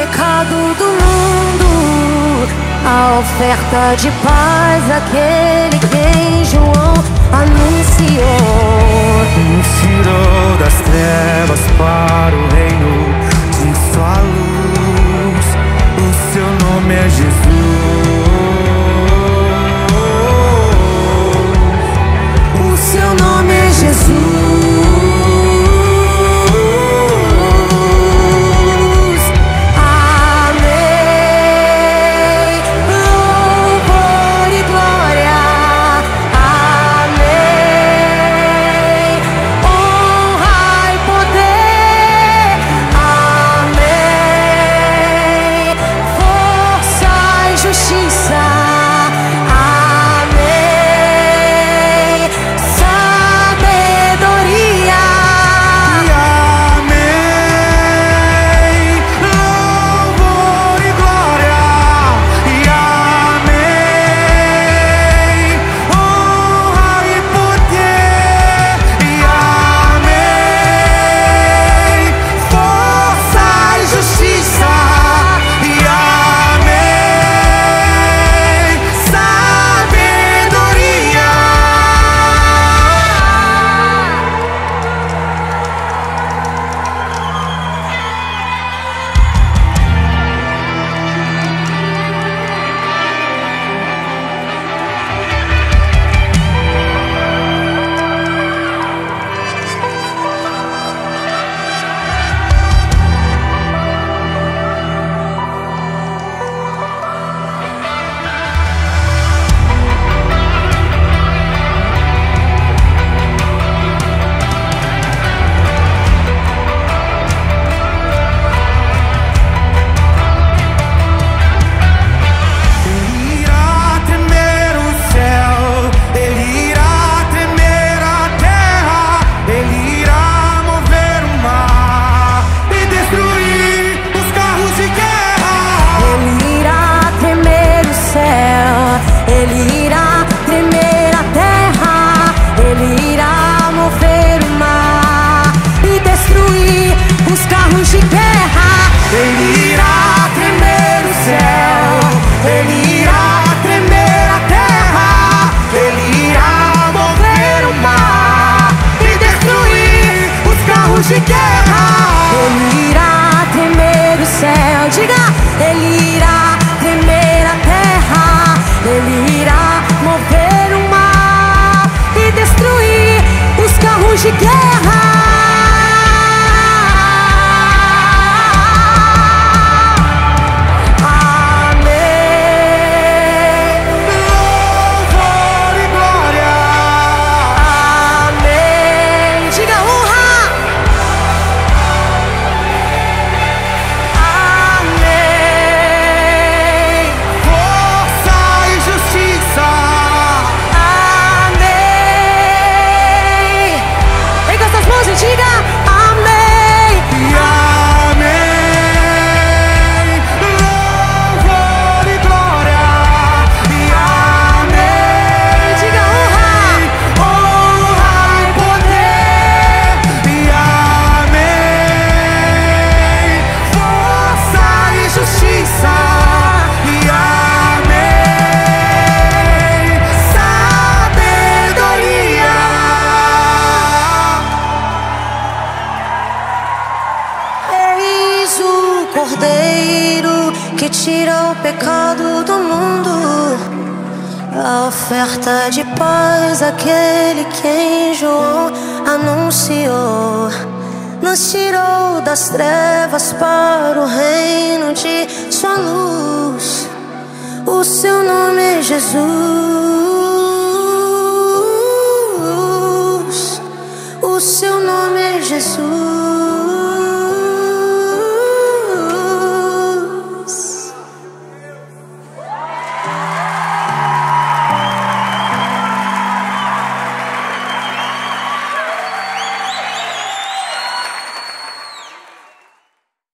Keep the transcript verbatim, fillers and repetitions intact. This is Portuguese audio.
pecado do mundo, a oferta de paz, aquele que em João anunciou. Nos tirou das trevas para o reino de sua luz. O seu nome é Jesus. O seu nome é Jesus. De guerra, ele irá tremer o céu. Diga, ele irá tremer a terra, ele irá mover o mar e destruir os carros de guerra. Cordeiro que tira o pecado do mundo, a oferta de paz, aquele que em João anunciou. Nos tirou das trevas para o reino de sua luz. O seu nome é Jesus. O seu nome é Jesus.